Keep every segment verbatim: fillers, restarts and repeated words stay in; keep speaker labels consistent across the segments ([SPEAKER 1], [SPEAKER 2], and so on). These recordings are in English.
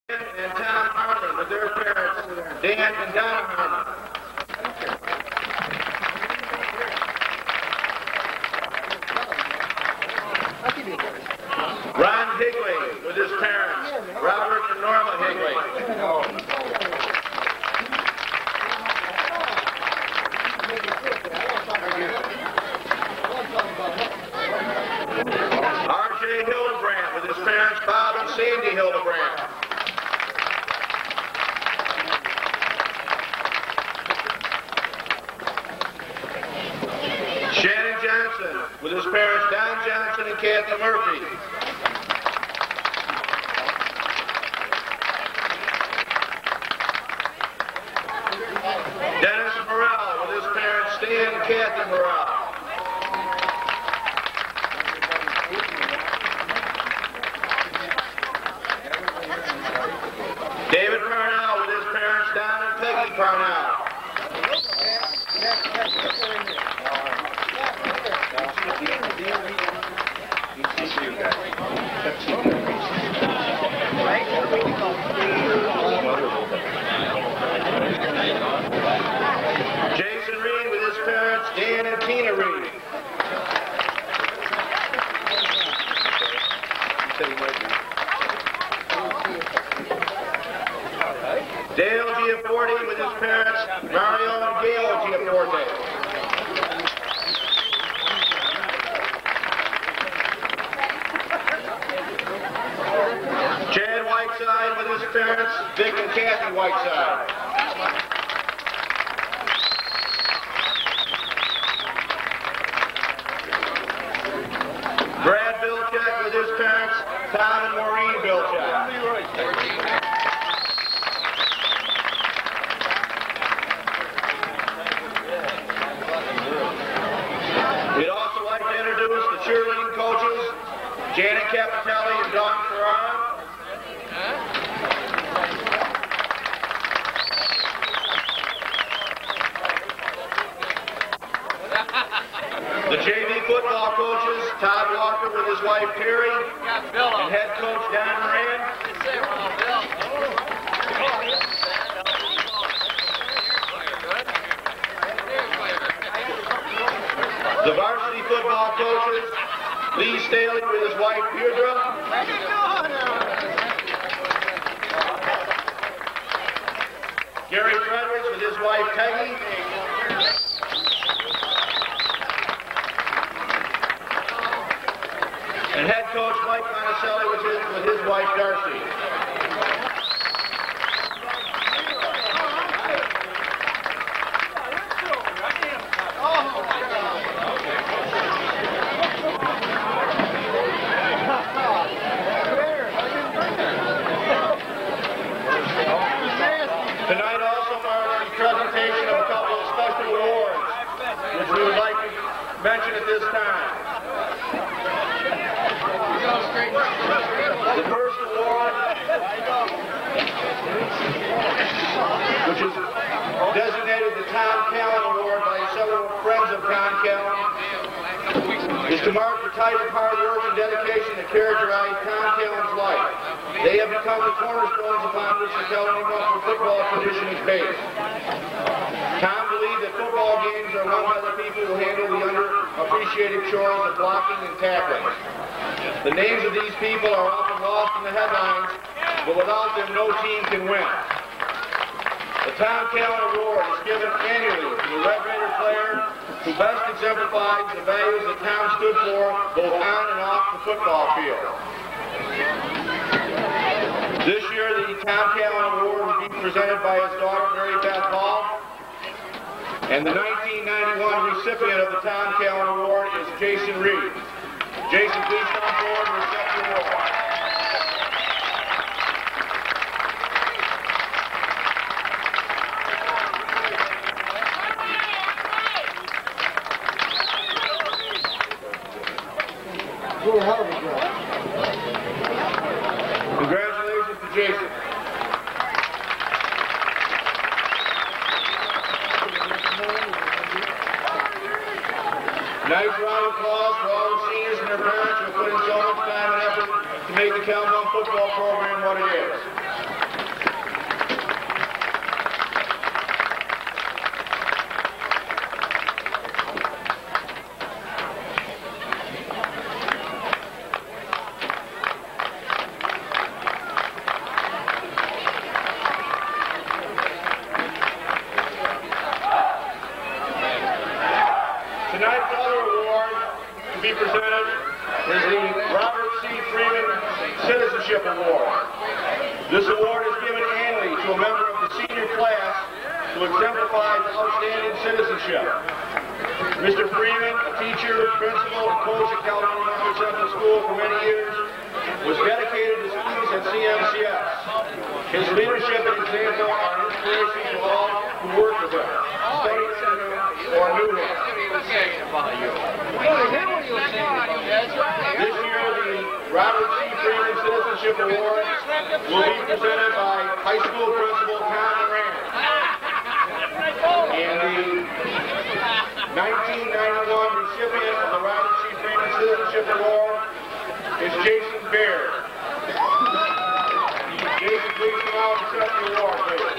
[SPEAKER 1] and Tom Harlan with their parents, Dan and Donna Harlan. Ron Higley with his parents, Robert and Norma Higley. R J Hildebrandt with his parents, Bob and Sandy Hildebrandt. Shannon Johnson with his parents, Don Johnson and Kathy Murphy. Dennis Morrell with his parents, Stan and Kathy Morrell. David Parnell with his parents, Don and Peggy Parnell. Jason Reed with his parents, Dan and Tina Reed. Dale Giaforte with his parents, Mario and Gail Giaforte. Chad Whiteside with his parents, Vic and Kathy Whiteside. Brad Bilchek with his parents, Tom and Maureen Bilchek. We'd also like to introduce the cheerleading coaches, Janet Capitelli and Dawn Ferrara. The J V football coaches, Todd Walker with his wife Terry, and head coach Don Moran. The varsity football coaches, Lee Staley with his wife Deirdre. Gary Fredericks with his wife Peggy. And head coach Mike Monticelli with his, with his wife Darcy. Tonight also marks the presentation of a couple of special awards, which we would like to mention at this time. The first award, which is designated the Tom Callan Award by several friends of Tom Callan, is to mark the type of hard work and dedication that characterize Tom Callan's life. They have become the cornerstones upon which the Callan Russell football tradition is based. Tom believed that football games are won by the people who handle the underappreciated chores of blocking and tackling. The names of these people are often lost in the headlines, but without them, no team can win. The Tom Callan Award is given annually to the Red Raider player who best exemplifies the values that Tom stood for both on and off the football field. This year, the Tom Callan Award will be presented by his daughter, Mary Beth Hall, and the nineteen ninety-one recipient of the Tom Callan Award is Jason Reed. Jason, please come forward and accept the award. Congratulations to Jason. Nice round of applause for all the seniors and their parents who put in so much time and effort to make the Calhoun football program what it is. This award is given annually to a member of the senior class who exemplifies outstanding citizenship. Mister Freeman, a teacher, principal, and coach at Caledonia Montford Central School for many years, was dedicated to students at C M C S. His leadership and example are an inspiration to all who work with him, studied under him, or knew him. This year, the Robert C. Freeman Citizenship Award will be presented by high school principal Tom Rand. And the nineteen ninety-one recipient of the Robert C. Freeman Citizenship Award is Jason Baird. Jason, please come out and accept the award, please.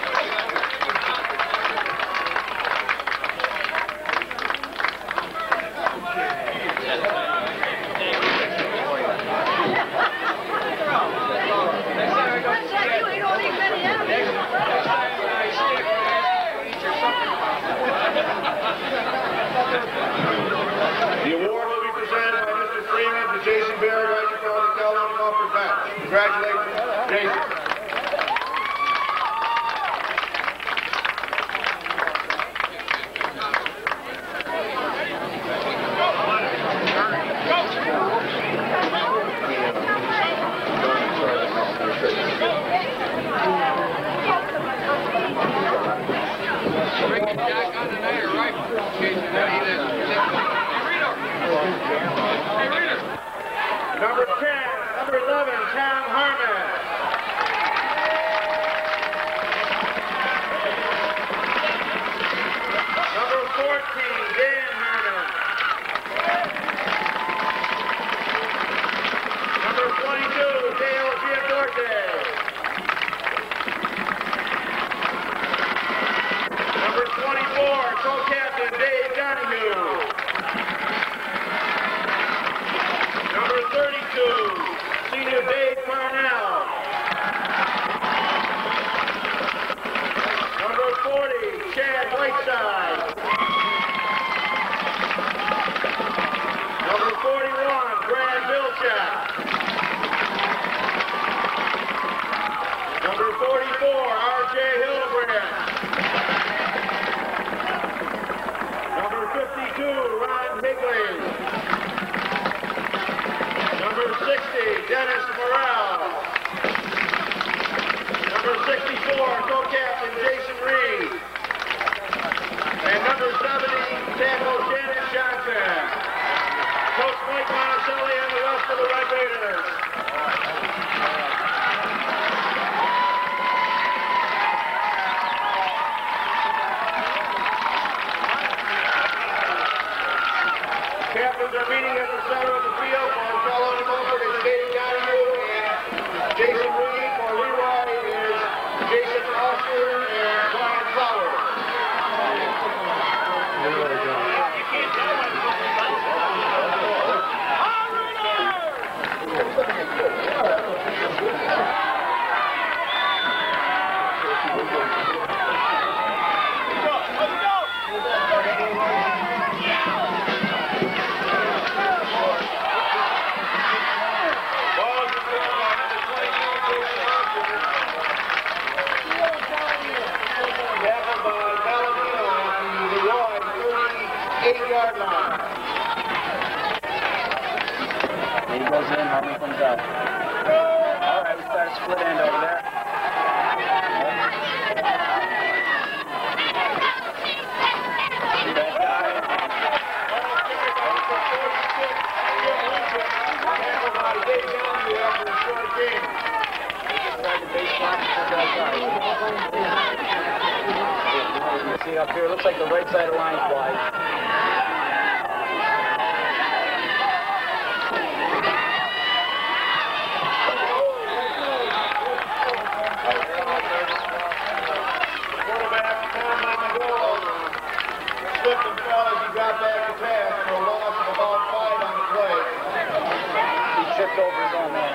[SPEAKER 1] The award will be presented by Mister Freeman to Jason Baird right in front of the Caledonia Montford bench. Congratulations, Jason. Number ten, number eleven, Tom Harmon. Number fourteen, Dan Harmon. Number twenty-two, Dale Giacorte. Number twenty-four, co-captain Dave Donahue. Number thirty-two, senior Dave Parnell. Number forty, Chad Whiteside. Number forty-one, Brad Vilchak. Number forty-four, R J Hillebrand. Number fifty-two, Ron Higley. Number sixty, Dennis Morrell. Number sixty-four, co-captain Jason Reed. And number seventy, tackle Shannon Johnson. Coach Mike Monticelli and the rest of the Red Raiders. Captains are meeting at the center of the field for Caledonia Montford is Dave Donahue and Jason Reed. For Leroy is Jason Foster and Brian Flowers. eight-yard line.
[SPEAKER 2] He goes in, Harmon comes out. All right, we start a split end over there. See that guy? See up here, looks like the right side of line flies. Tripped over his own man.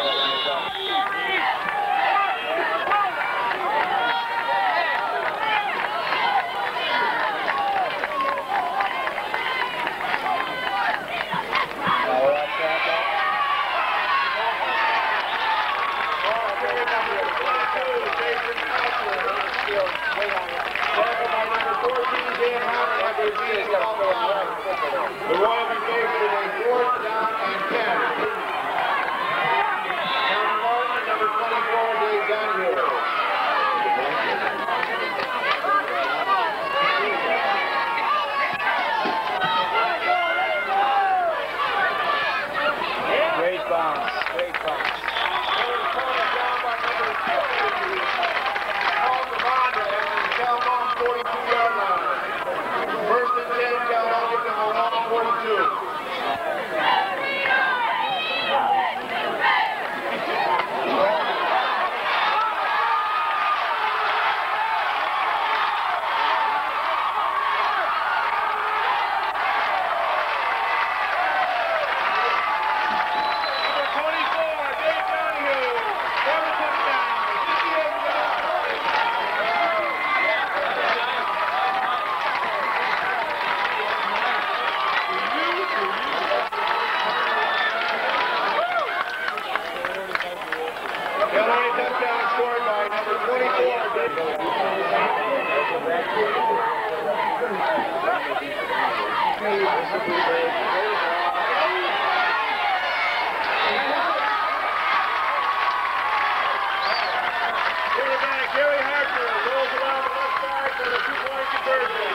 [SPEAKER 1] Quarterback Gary Harper rolls around the left side for the two-point conversion.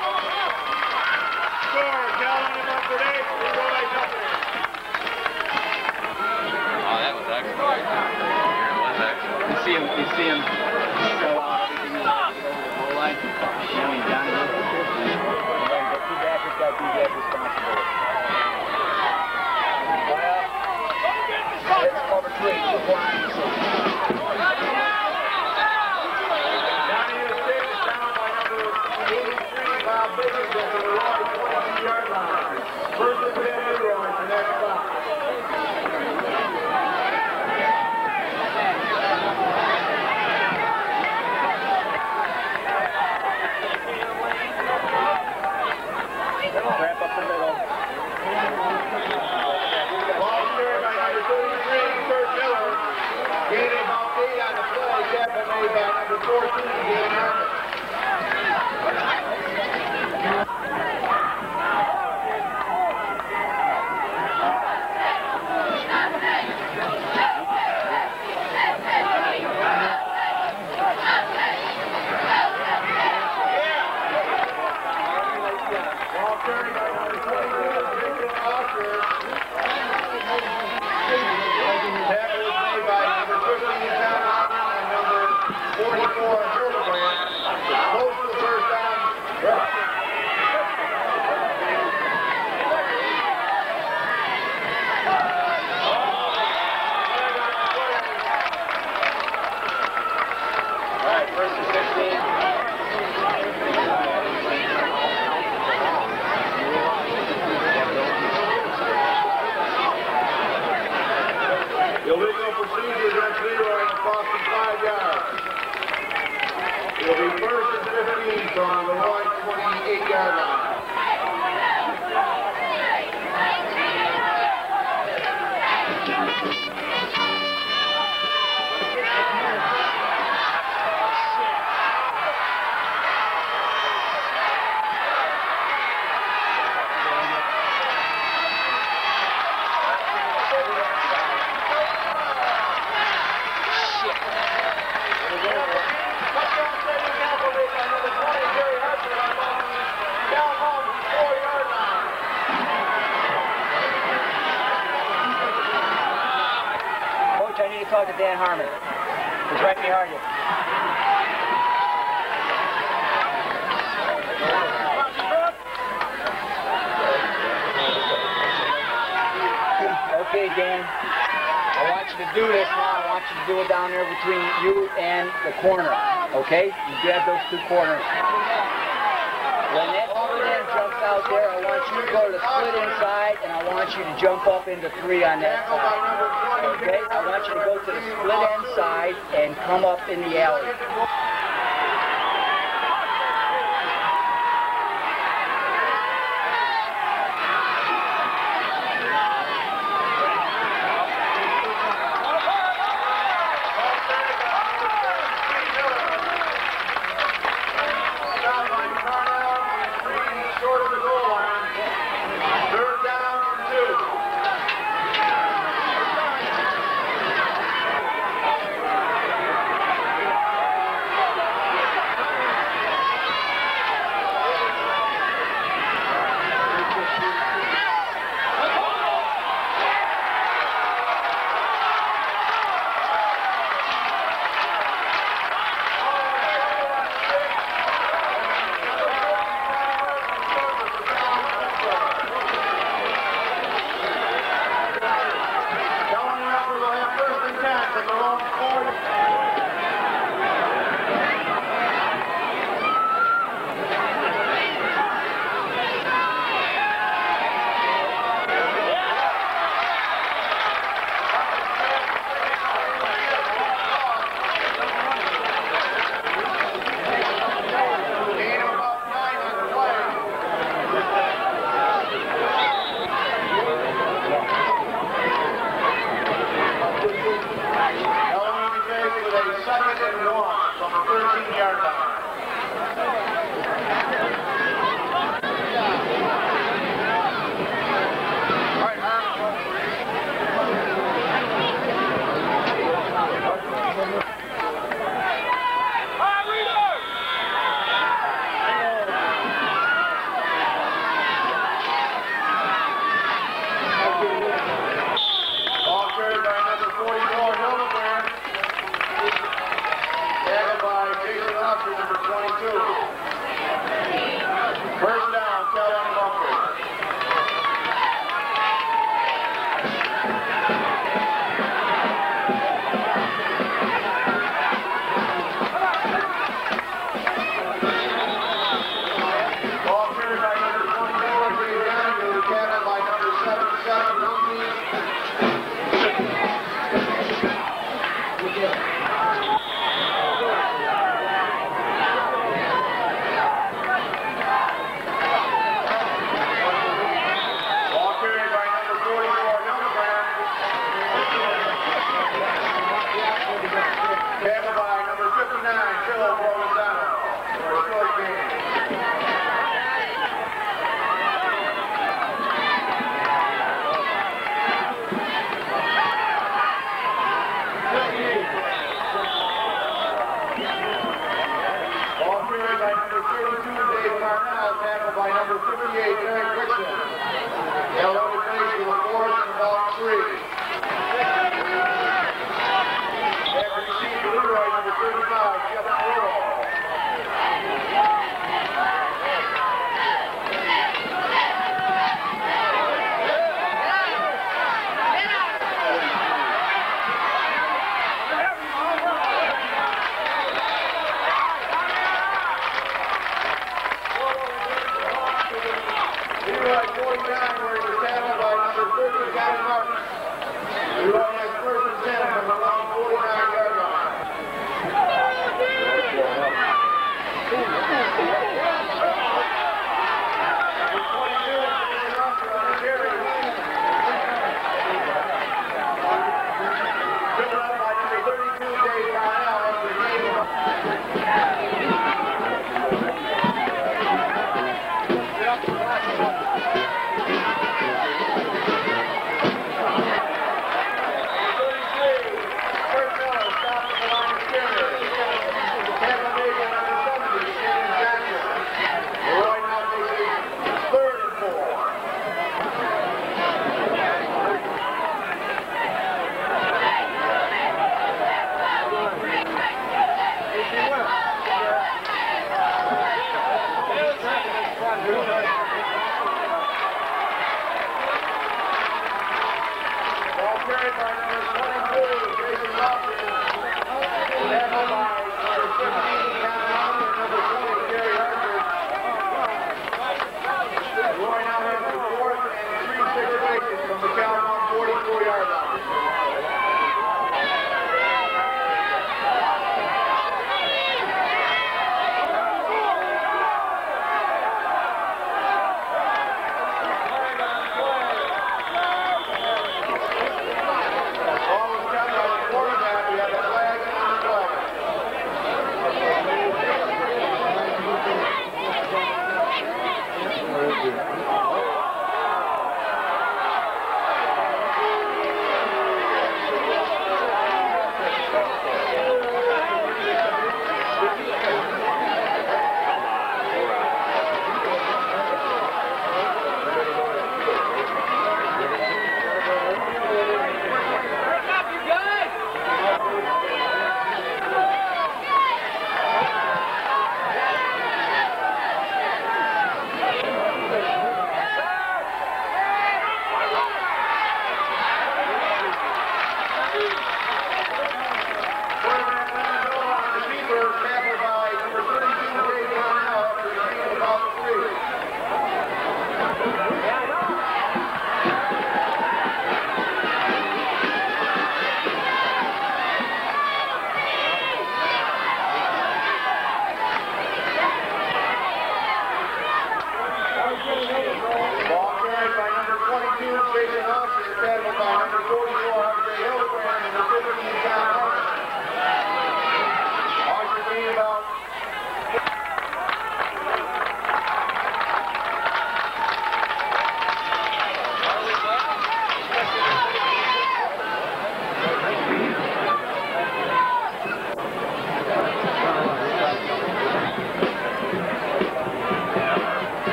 [SPEAKER 1] Score, Calhoun in Milford eight, Leroy nothing.
[SPEAKER 3] Oh, that was excellent. It was excellent.
[SPEAKER 2] You see him, you see him show out everything he wants to get over the goal line. Now he's down to the fifty. And then the two backers got to get responsibility. Well, it's over three, two points.
[SPEAKER 1] Johnny is six, down by number eighty-three, Bob Biggins at the Leroy twenty-yard line. First and ten, Leroy, the next stop.
[SPEAKER 2] Wrap up the middle.
[SPEAKER 1] Ball carried by number thirty-three, Kurt Miller. Gaining about eight on the play. Tackle made by number fourteen, Dan Harmon. Ball carried by number twenty-two, Jason Oscar. Tackle was made by number fifteen, John Harmon, and number forty-four, Hurlbrand. Close to the first down.
[SPEAKER 2] All right, first and sixteen.
[SPEAKER 1] Illegal procedures against Leroy and cost him five yards. It'll be first and fifteen from the Leroy twenty-eight yard line.
[SPEAKER 2] Coach, I need to talk to Dan Harmon. He's right behind you. Okay, Dan. I want you to do this now. I want you to do it down there between you and the corner. Okay? You grab those two corners. When that split end jumps out there, I want you to go to the split inside, and I want you to jump up into three on that side. Okay? I want you to go to the split end side and come up in the alley.
[SPEAKER 1] Short of the goal line. Third down and two. Bunker, number twenty-two. First down, Kellen Bunker. Ball carried by number twenty-four, Jay Daniel, carried by number seventy-seven, Lumpy. By number fifty-eight, Eric Dixon. Held over place with a fourth and about three. After received Leroy, number thirty-five, Jeff Burrow. forty-nine, where he was tackled by number thirty, Gavin Martin.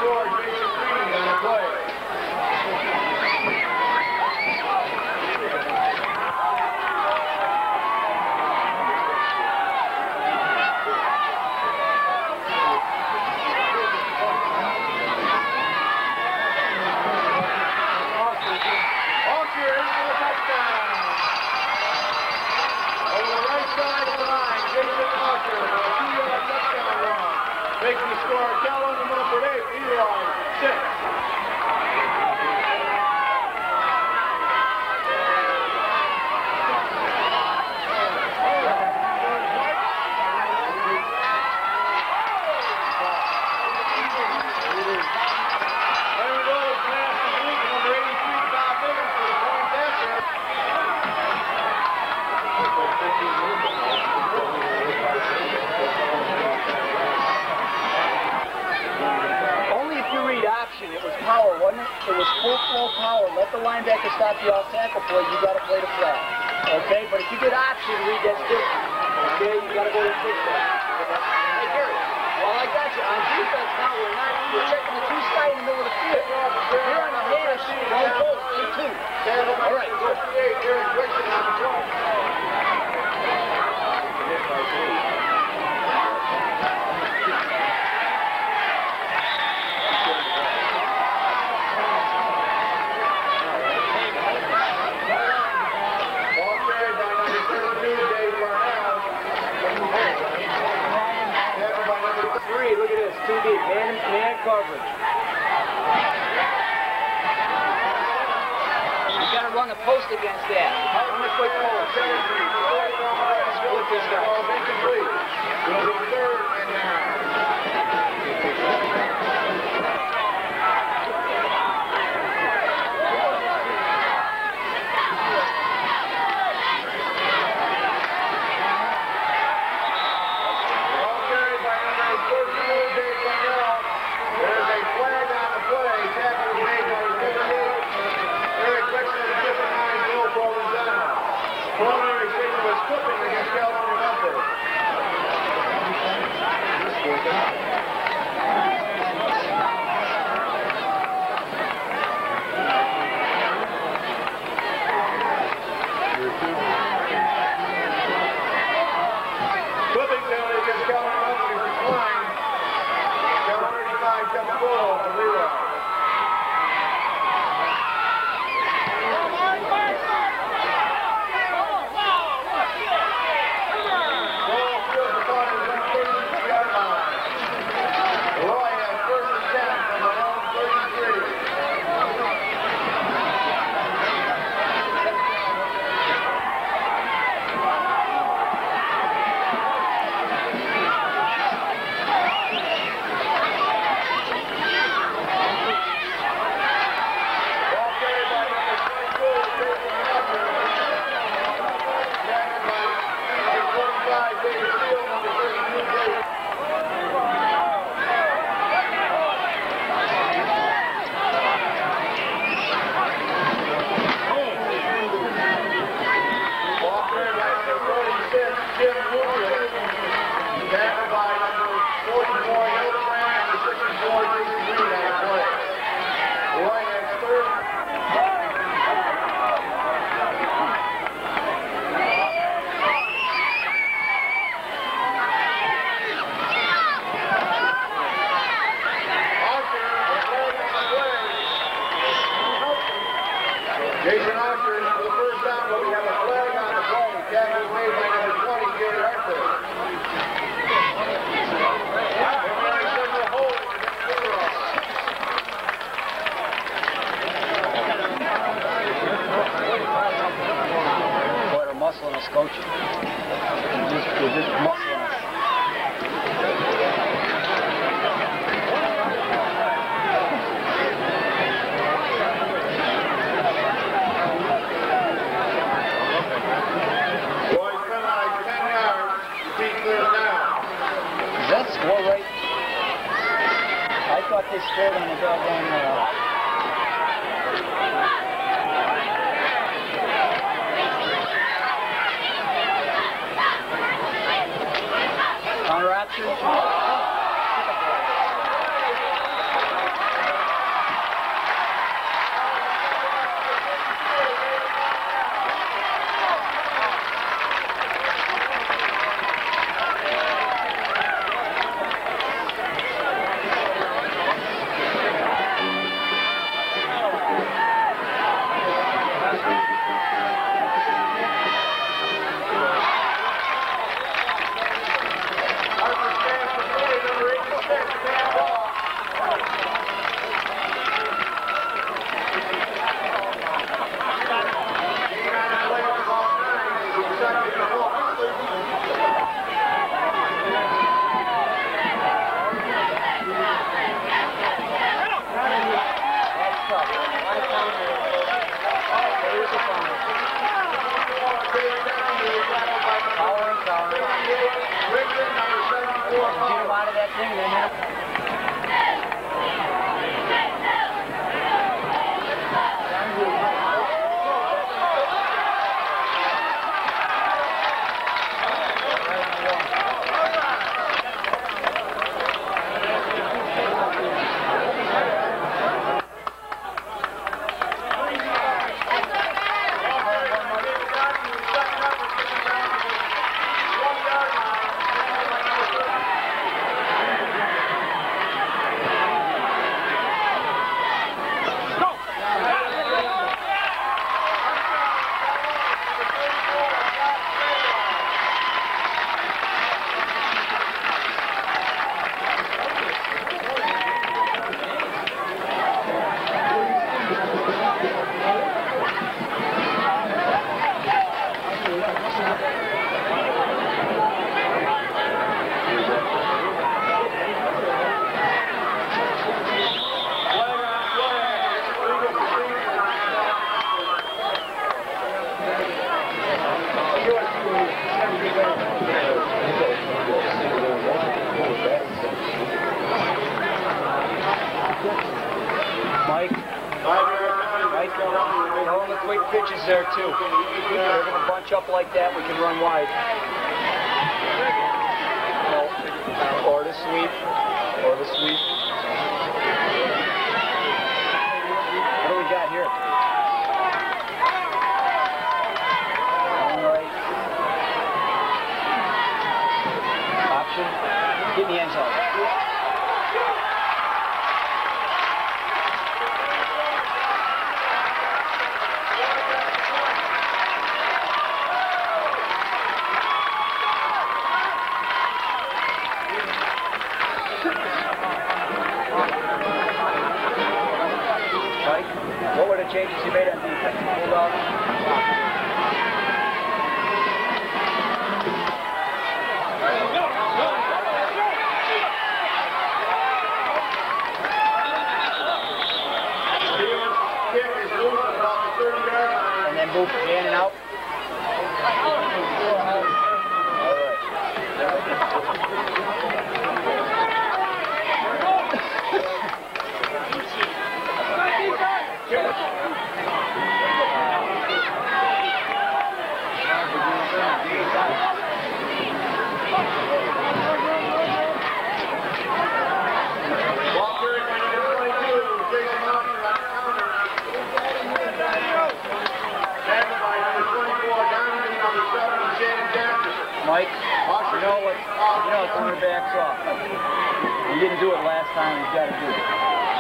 [SPEAKER 1] score, Jason Green on the play. Making the score, Calhoun, the number eight, Eli, six.
[SPEAKER 2] It was power, wasn't it? It was full flow power. Let the linebacker stop the off tackle play. You got to play the flag. Okay? But if you get option read, that's different. Okay? You got to go to six back. Hey, Gary. Well, I got you. On defense now, we're not. We're checking the two side in the middle of the field. You're on the hash. Don't go. Stay two. All right. Good. Look at this, too deep, man, man coverage. You got to run a post against that. I'm going to quick forward. Split this guy. Incomplete. Third and down. Jason Archer for the first down, but we have a flag on the play. Tackle made by number twenty, Gary Archer. Boy, they're muscling us, coach. They're just, they're just muscling us. Score right. I thought they scored on the doggone uh, counter option. him out of that thing and then hit him. Pitches there too. They're going to bunch up like that. We can run wide. No. Or the sweep. Or the sweep. What do we got here? All right. Option. Get in the end zone. What were the changes you made on defense? Hold on. And then move in and out. Mike, you know what? You know cornerback's off. You didn't do it last time. You've got to do it.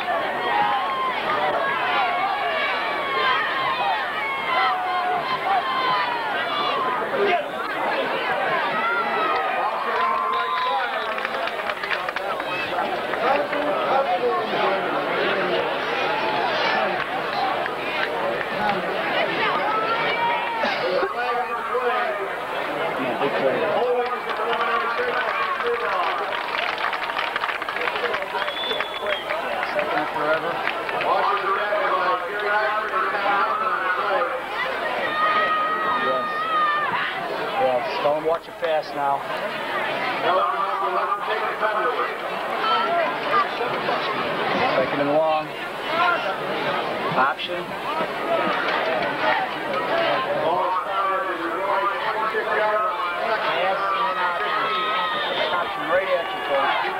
[SPEAKER 2] Don't watch it fast now. Second and long. Option. Pass and option. Option right at you, coach.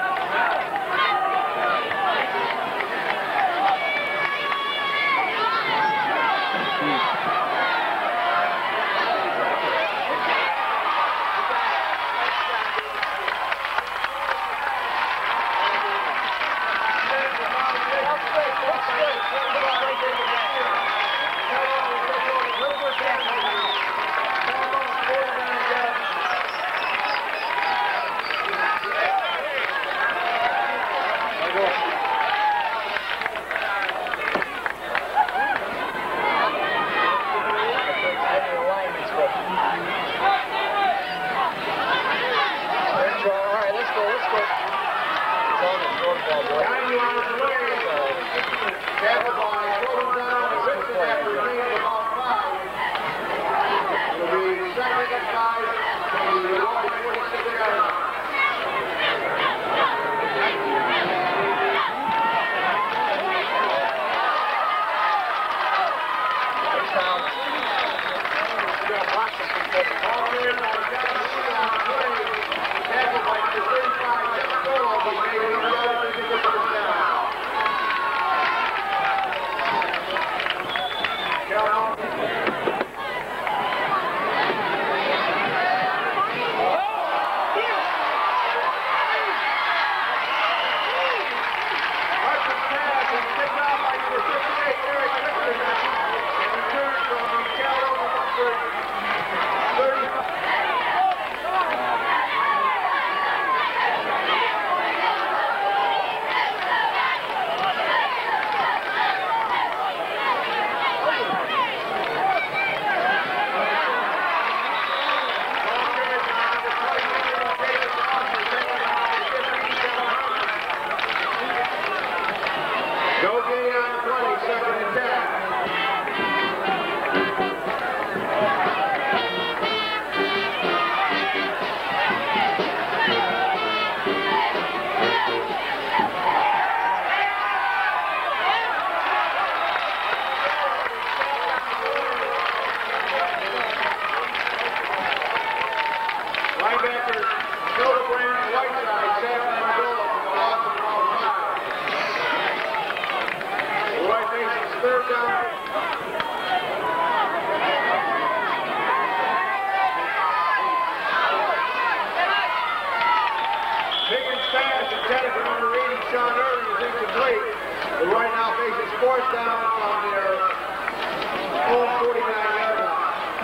[SPEAKER 1] Sean Irving is incomplete. The right now faces fourth down from their own forty-nine yard line.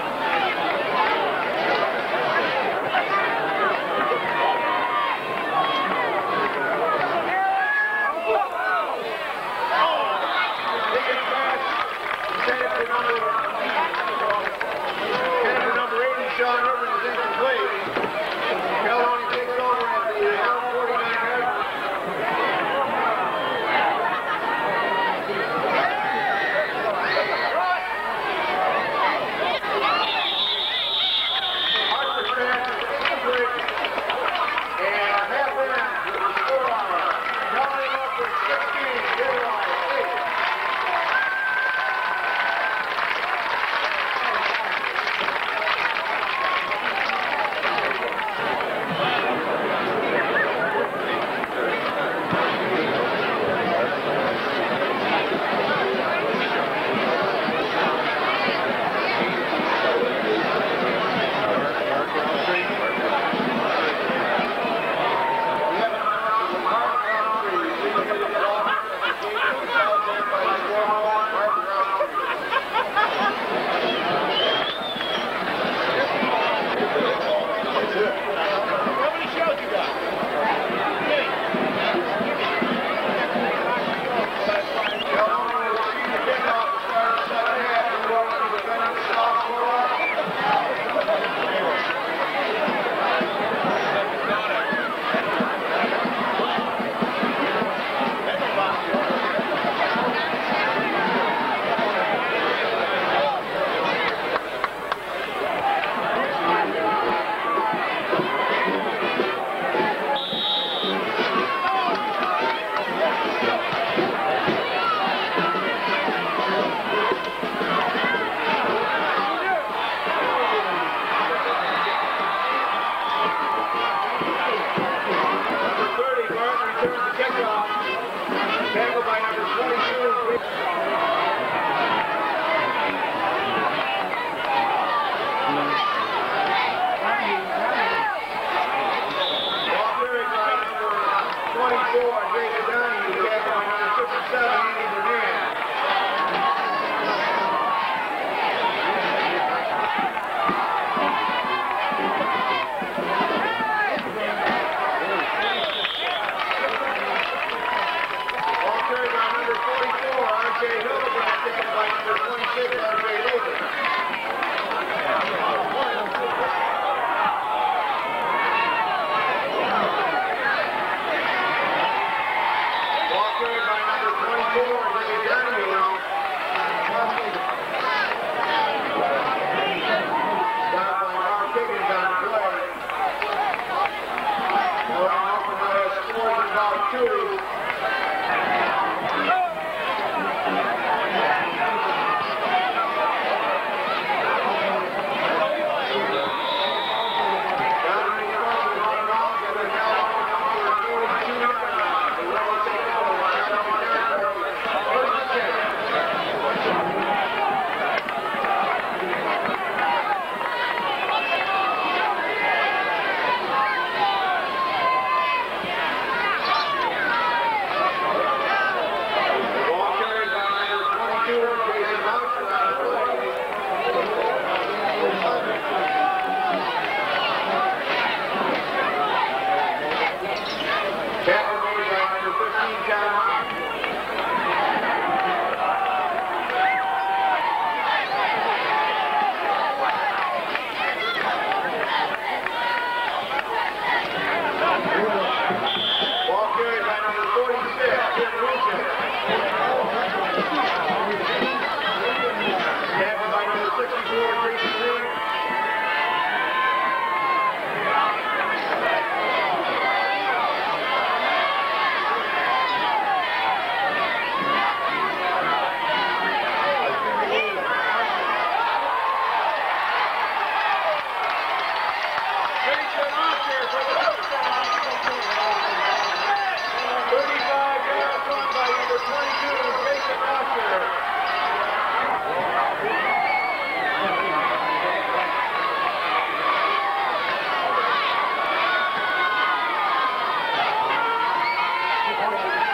[SPEAKER 1] Taking pass, intended for number, intended for number eighty, Sean Irving is incomplete. Caledonia takes over at the own forty-nine yard line.
[SPEAKER 4] Thank you.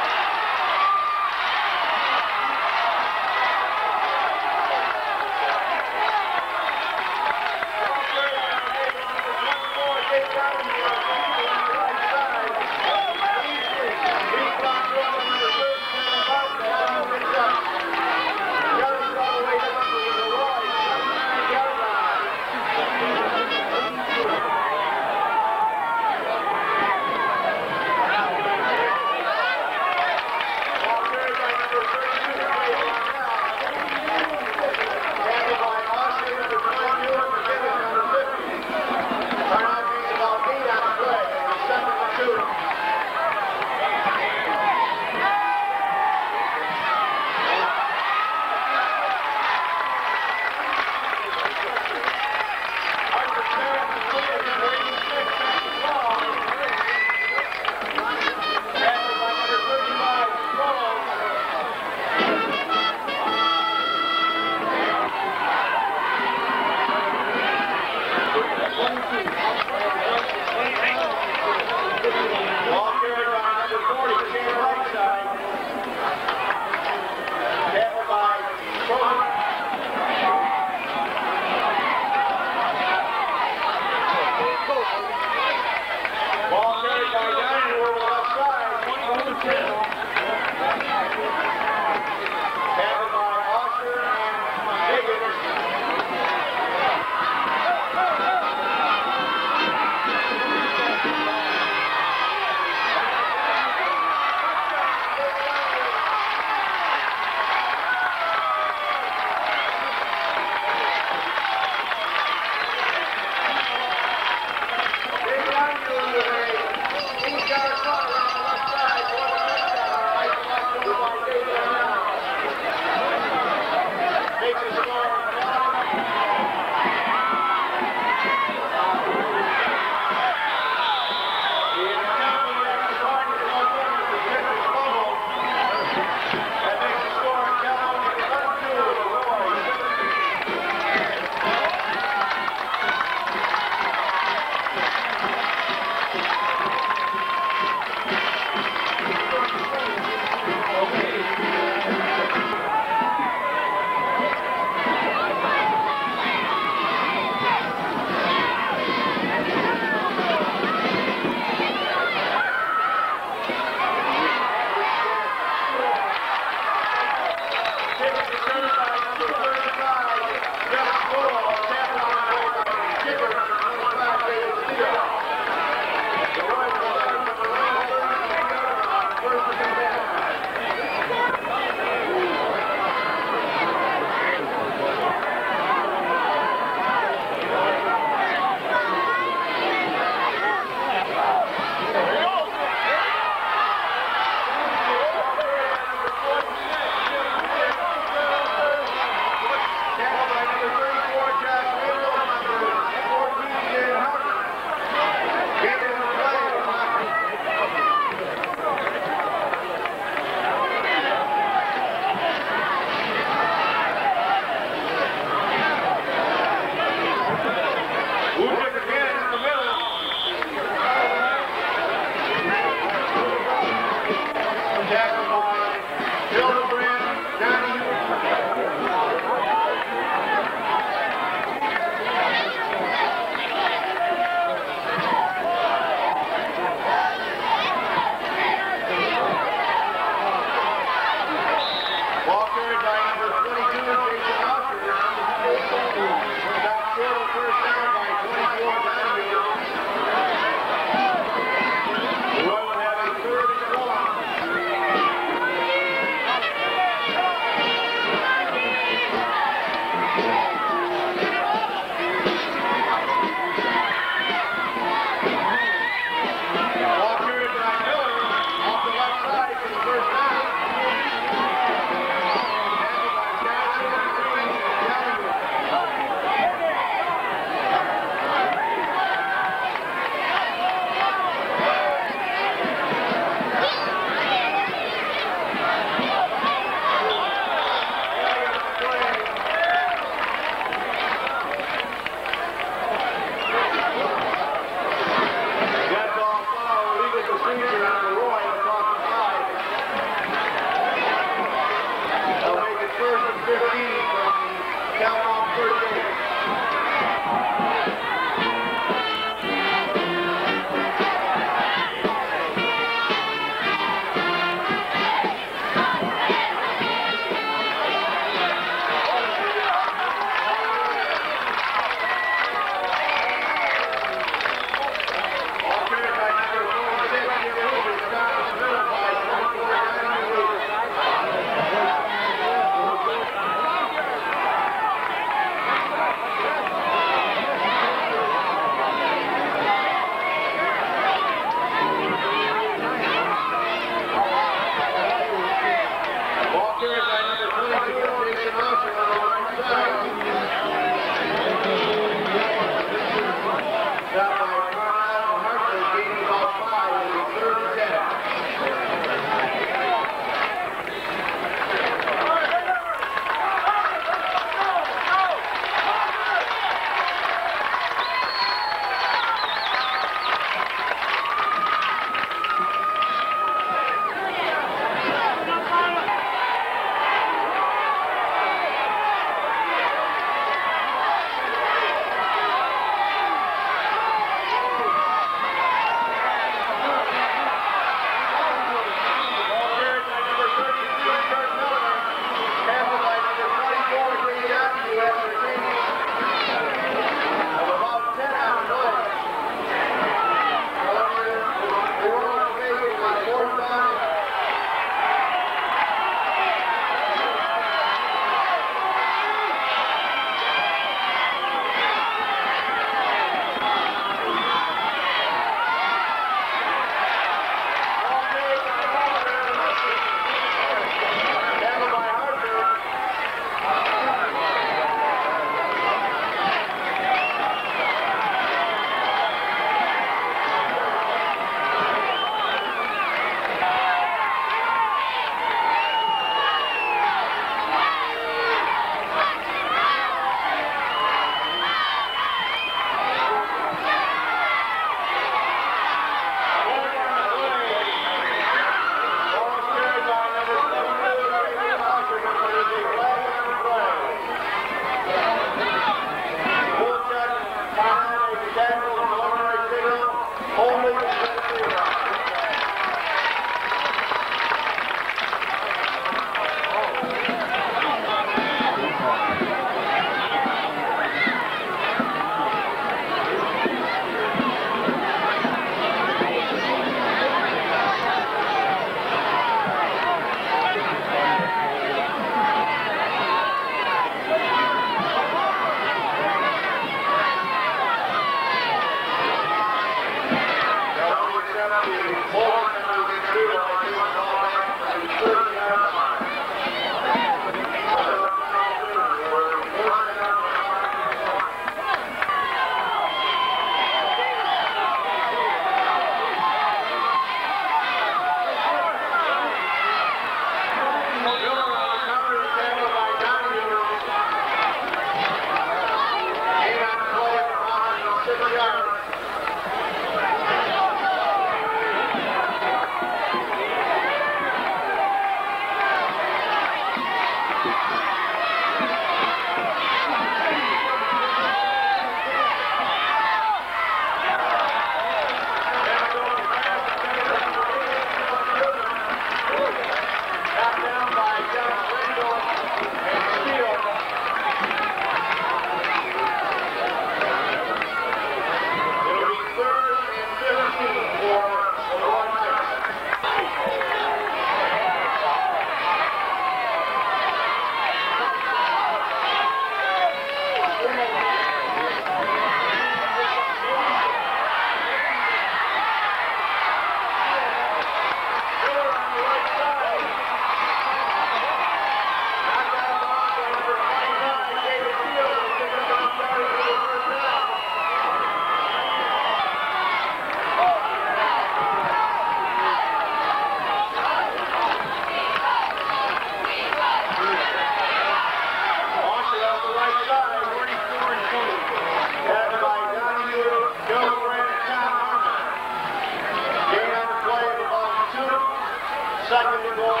[SPEAKER 1] Second to goal.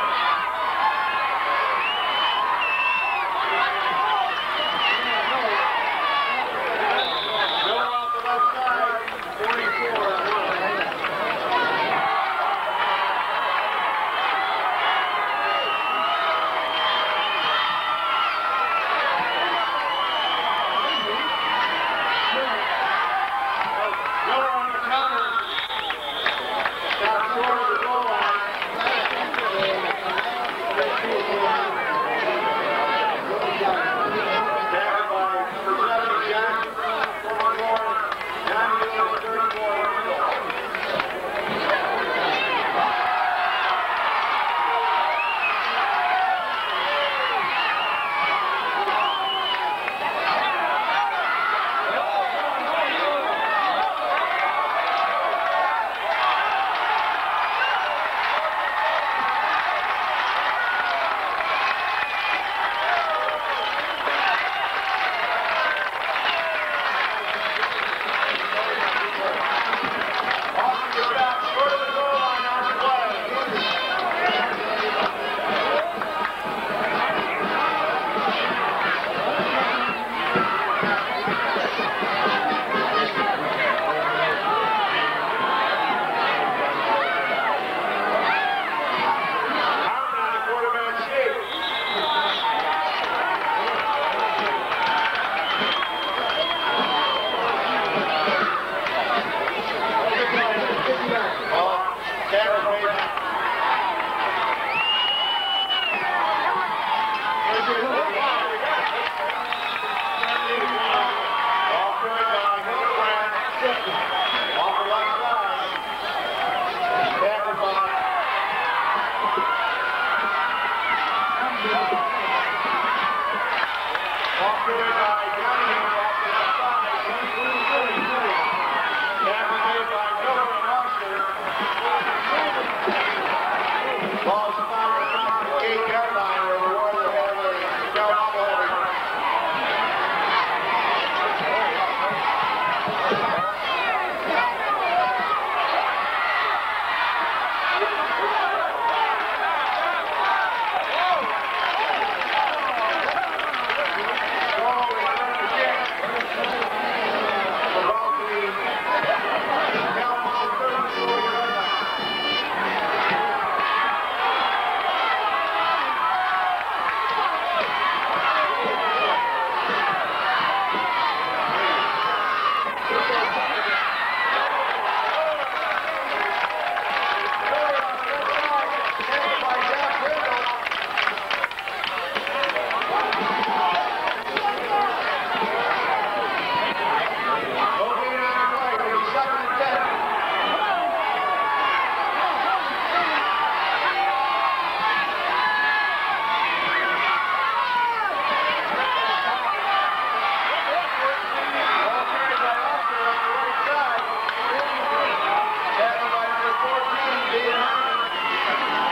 [SPEAKER 1] Miller off the left side, forty-four. Miller on the counter. Stop short of the goal line. Dean Harmon.